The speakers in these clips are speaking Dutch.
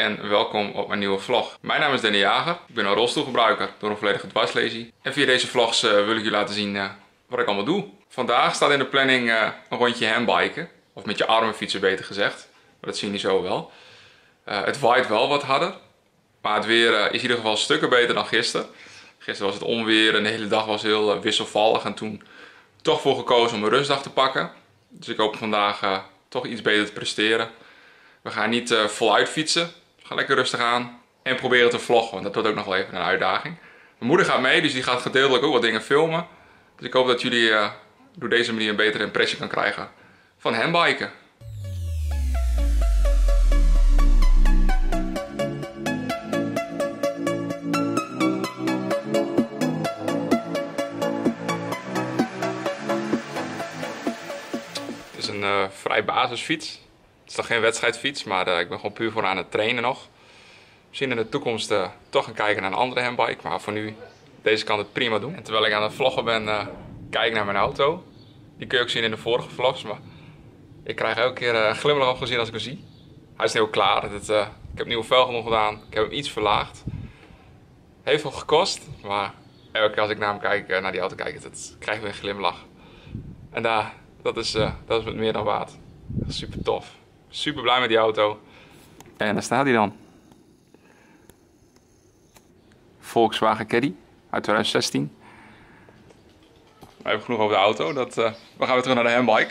en welkom op mijn nieuwe vlog. Mijn naam is Danny Jager, ik ben een rolstoelgebruiker door een volledige dwarslesie. En via deze vlogs wil ik jullie laten zien wat ik allemaal doe. Vandaag staat in de planning een rondje handbiken, of met je armen fietsen beter gezegd. Maar dat zien jullie zo wel. Het waait wel wat harder, maar het weer is in ieder geval stukken beter dan gisteren. Gisteren was het onweer en de hele dag was heel wisselvallig en toen toch voor gekozen om een rustdag te pakken. Dus ik hoop vandaag toch iets beter te presteren. We gaan niet voluit fietsen, we gaan lekker rustig aan en proberen te vloggen, want dat wordt ook nog wel even een uitdaging. Mijn moeder gaat mee, dus die gaat gedeeltelijk ook wat dingen filmen. Dus ik hoop dat jullie door deze manier een betere impressie kan krijgen van handbiken. Het is een vrij basisfiets. Het is nog geen wedstrijdfiets, maar ik ben gewoon puur voor aan het trainen nog. Misschien in de toekomst toch gaan kijken naar een andere handbike, maar voor nu deze kan het prima doen. En terwijl ik aan het vloggen ben, kijk ik naar mijn auto. Die kun je ook zien in de vorige vlogs, maar ik krijg elke keer een glimlach op gezien als ik hem zie. Hij is nu ook klaar. Ik heb nieuwe velgen nog gedaan, ik heb hem iets verlaagd. Heeft veel gekost, maar elke keer als ik naar hem kijk, naar die auto kijk, krijg ik weer een glimlach. En dat is met meer dan waard. Super tof. Super blij met die auto. En daar staat hij dan. Volkswagen Caddy uit 2016. We hebben genoeg over de auto. We gaan weer terug naar de handbike.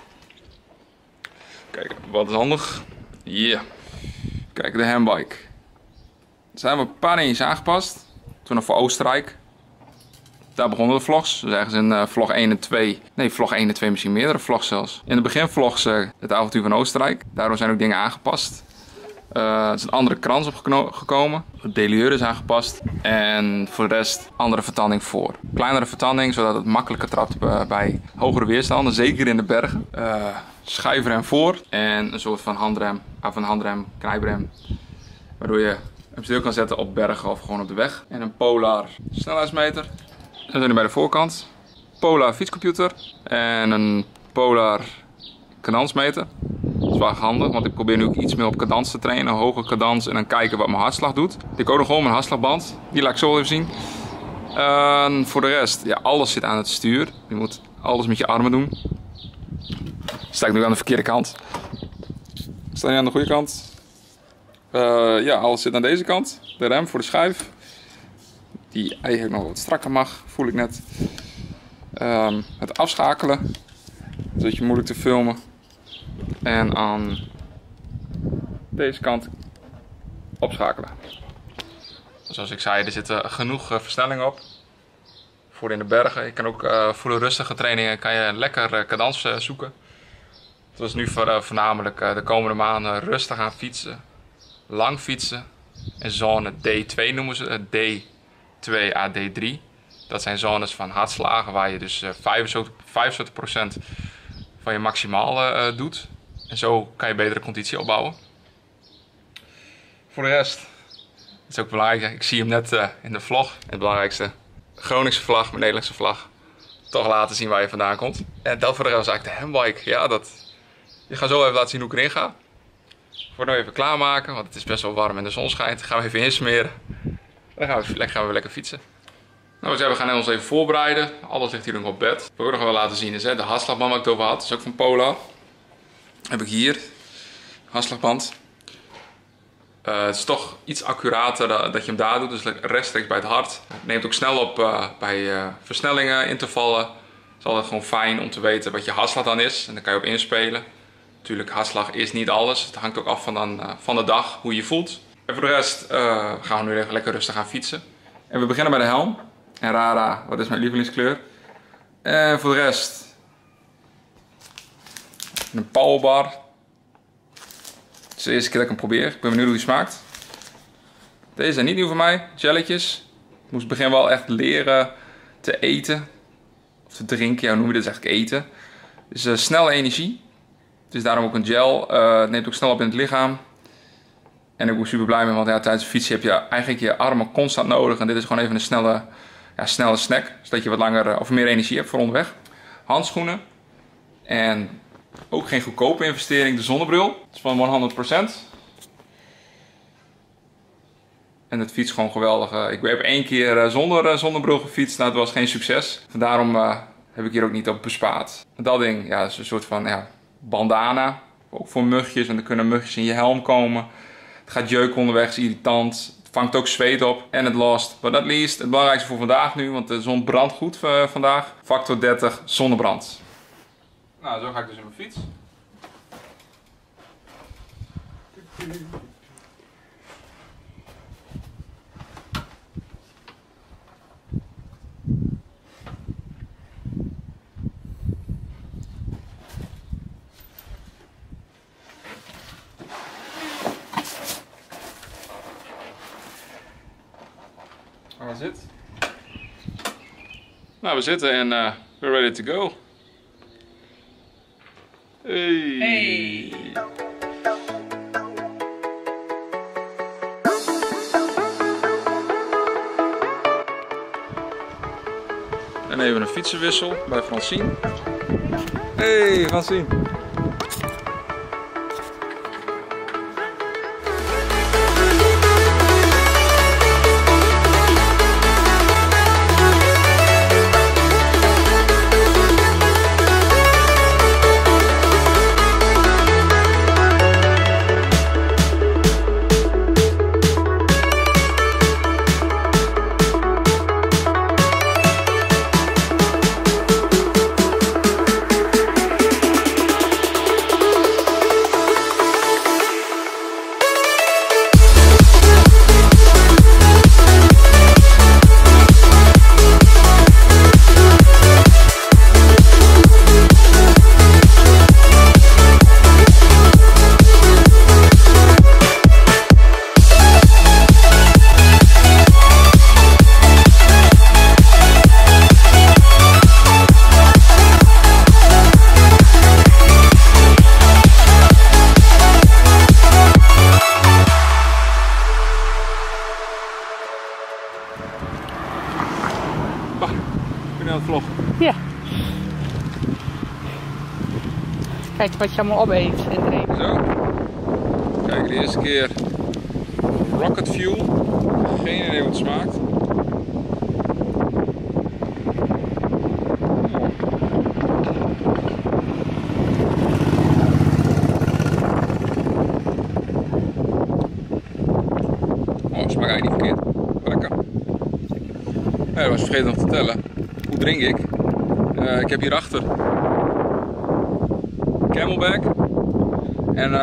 Kijk, wat is handig. Yeah. Kijk, de handbike. Er zijn we een paar dingetjes aangepast. Toen nog voor Oostenrijk. Daar begonnen de vlogs. Dus ergens in vlog 1 en 2. Nee, vlog 1 en 2 misschien meerdere vlogs zelfs. In de beginvlogs het avontuur van Oostenrijk. Daardoor zijn ook dingen aangepast. Er is een andere krans opgekomen. De delieur is aangepast. En voor de rest andere vertanding voor. Kleinere vertanding, zodat het makkelijker trapt bij hogere weerstanden. Zeker in de bergen. Schuifrem voor. En een soort van handrem, knijprem. Waardoor je hem stil kan zetten op bergen of gewoon op de weg. En een Polar snelheidsmeter. We zijn nu bij de voorkant. Polar fietscomputer. En een Polar cadensmeter. Dat is wel handig, want ik probeer nu ook iets meer op cadans te trainen. Een hoge cadans en dan kijken wat mijn hartslag doet. Ik heb ook nog gewoon mijn hartslagband. Die laat ik zo even zien. Voor de rest, ja, alles zit aan het stuur. Je moet alles met je armen doen. Sta ik nu aan de verkeerde kant. Sta je aan de goede kant? Ja, alles zit aan deze kant. De rem voor de schuif. Die eigenlijk nog wat strakker mag, voel ik net. Het afschakelen. Dat is een beetje moeilijk te filmen. En aan deze kant opschakelen. Zoals ik zei, er zitten genoeg versnellingen op. Voor in de bergen. Je kan ook voor de rustige trainingen kan je lekker cadans zoeken. Het was nu voornamelijk de komende maanden rustig gaan fietsen. Lang fietsen. En zone D2 noemen ze het. D2 à D3. Dat zijn zones van hartslagen waar je dus 75% van je maximaal doet. En zo kan je betere conditie opbouwen. Voor de rest is ook belangrijk. Ik zie hem net in de vlog. Het belangrijkste. Groningse vlag, mijn Nederlandse vlag. Toch laten zien waar je vandaan komt. En dat voor de rest is eigenlijk de handbike. Ja, je gaat zo even laten zien hoe ik erin ga. Voor nu even klaarmaken, want het is best wel warm en de zon schijnt. Gaan we even insmeren. Dan gaan we lekker fietsen. Nou, we gaan ons even voorbereiden. Alles ligt hier nog op bed. Wat ik nog wel laten zien is de hartslagband waar ik het over had. Dat is ook van Polar. Heb ik hier. Hartslagband. Het is toch iets accurater dat je hem daar doet. Dus rechtstreeks bij het hart. Het neemt ook snel op bij versnellingen, intervallen. Het is altijd gewoon fijn om te weten wat je hartslag dan is. En daar kan je op inspelen. Natuurlijk, hartslag is niet alles. Het hangt ook af van de dag, hoe je je voelt. En voor de rest gaan we nu even lekker rustig gaan fietsen. En we beginnen bij de helm. En Rara, wat is mijn lievelingskleur. En voor de rest een powerbar. Het is de eerste keer dat ik hem probeer. Ik ben benieuwd hoe die smaakt. Deze zijn niet nieuw voor mij. Jelletjes. Ik moest in het begin wel echt leren te eten. Of te drinken. Ja, hoe noem je dit eigenlijk eten. Dus snelle energie. Het is daarom ook een gel. Het neemt ook snel op in het lichaam. En ik ben super blij mee, want ja, tijdens het fietsen heb je eigenlijk je armen constant nodig. En dit is gewoon even een snelle snack. Zodat je wat langer of meer energie hebt voor onderweg. Handschoenen. En ook geen goedkope investering, de zonnebril. Het is van 100%. En het fiets gewoon geweldig. Ik heb 1 keer zonder zonnebril gefietst. Nou, het was geen succes. Daarom heb ik hier ook niet op bespaard. Dat ding, ja, is een soort van bandana. Ook voor mugjes, want er kunnen mugjes in je helm komen. Het gaat jeuken onderweg, is irritant. Het vangt ook zweet op. En het last but not least, het belangrijkste voor vandaag nu, want de zon brandt goed vandaag. Factor 30 zonnebrand. Nou, zo ga ik dus in mijn fiets. Waar zit? Nou, we zitten en we're ready to go. Hey. Hey. En even een fietsenwissel bij Francine. Hey Francine. Ben je aan het vloggen? Ja. Kijk wat je allemaal opeet en drinkt. Zo. Kijk, de eerste keer Rocket Fuel. Geen idee hoe het smaakt. Oh, smaakt eigenlijk niet verkeerd. Lekker. Ja, dat was vergeten nog te vertellen. Hoe drink ik? Ik heb hierachter Camelback en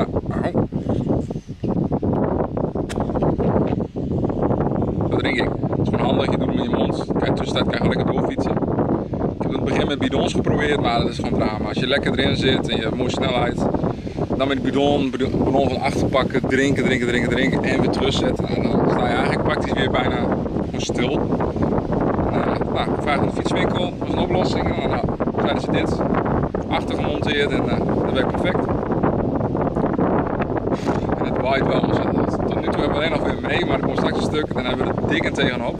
dat drink ik. Het is gewoon handig, je doet hem in je mond. Kijk, tussentijd kan je lekker doorfietsen. Ik heb in het begin met bidons geprobeerd, maar dat is gewoon drama. Als je lekker erin zit en je hebt mooie snelheid, dan met de bidon van achter pakken, drinken en weer terugzetten. En dan sta je eigenlijk praktisch weer bijna gewoon stil. Nou, vraag aan de fietswinkel, dat was een oplossing. En dan zeiden ze dit, achter gemonteerd en dat werkt perfect. En het waait wel ontzettend. Tot nu toe hebben we alleen nog weer mee, maar er komt straks een stuk en dan hebben we er dik en tegenop.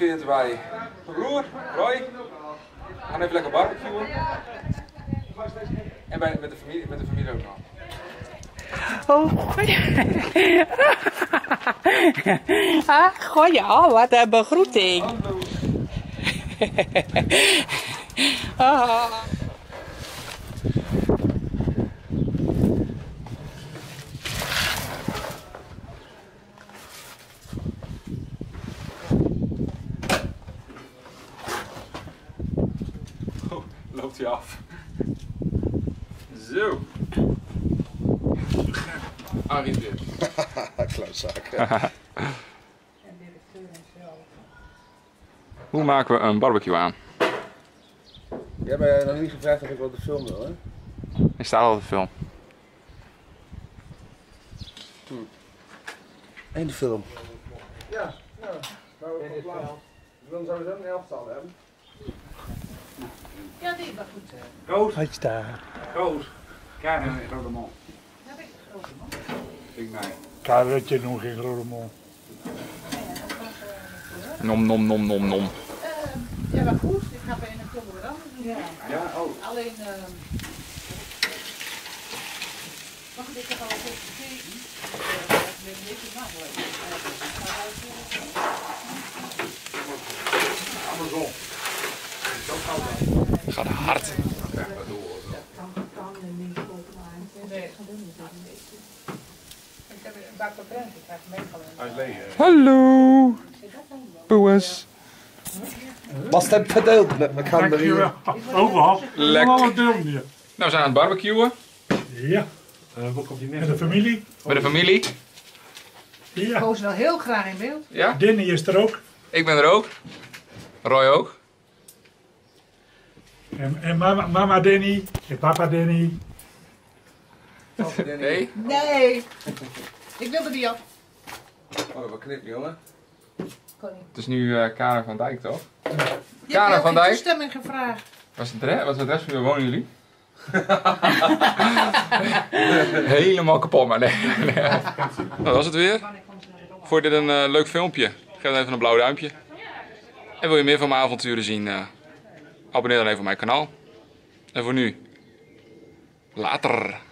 zitten bij mijn broer, Roy. We gaan even lekker barbecuen. En met de familie ook nog. Oh, goeie, oh, wat een begroeting. Oh. Oh, loopt hij af. Zo. Arie dit. Klootzak. Hoe maken we een barbecue aan? Je hebt mij nog niet gevraagd of ik wat de film wil, hè? Er staat al op de film. En de film. Ja, dan zouden we zo een elftal hebben. Ja, die was goed. Rood, Hij staat. rood. Karen en Rodemont. Heb ik grote man. Ik nee. Karretje nog in Rodemont. Nom nom nom nom nom. Ja, maar goed. Ik ga bij een klommer dan. Ja. Ja, oh. Alleen, wacht, ik heb al wat gekeken. Ik ben een beetje makkelijk. Andersom. Gaat hard. Nee. Ik heb een bak op brand. Ik krijg meegenomen. Hij is leeg. Hallo. Boes. Was het verdeeld met mijn camera hier? Ook wel. Lekker. Alle deel hier. Nou, we zijn aan het barbecuen. Ja. Met de familie. Met de familie. Ja. Koos wel heel graag in beeld. Ja, Danny is er ook. ik ben er ook. Roy ook. En mama Danny. En papa Danny. Nee. Nee. Ik wilde die af. Oh, wat knip, jongen. Het is nu Karen van Dijk, toch? Je Karen hebt van ook geen Dijk. toestemming gevraagd. Wat is het adres van wonen jullie? Helemaal kapot, maar nee. Dat was het weer. Vond je dit een leuk filmpje? Geef dan even een blauw duimpje. En wil je meer van mijn avonturen zien? Abonneer dan even op mijn kanaal. En voor nu, later.